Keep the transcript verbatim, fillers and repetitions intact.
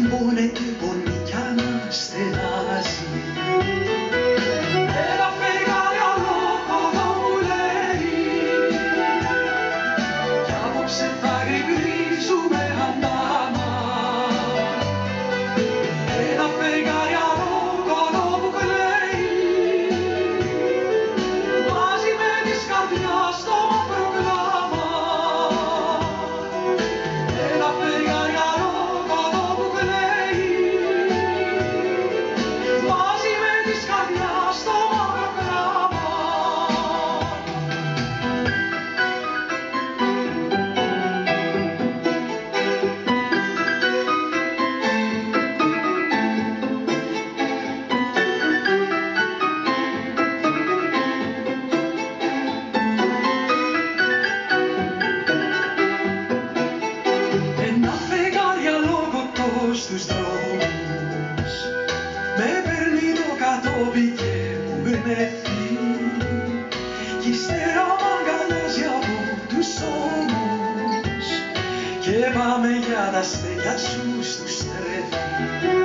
πονέτε πονεί κι αναστενάζει. Ένα φεγγάρι αλόκοτο μου λέει κι απόψε θα γρηγρίζουμε αντάμα. Ένα φεγγάρι αλόκοτο μου κλαίει μαζί με της καρδιάς το μαύρο γράμμα. Ένα φεγγάρι αλόκοτο μου κλαίει μαζί με της καρδιάς το μαύρο γράμμα. Ένα φεγγάρι αλόκοτο στους δρόμους με παίρνει το κατόπι και μου γνέφει κι ύστερα μ' αγκαλιάζει από τους ώμους και πάμε για τα στέκια σου στους τρέφει.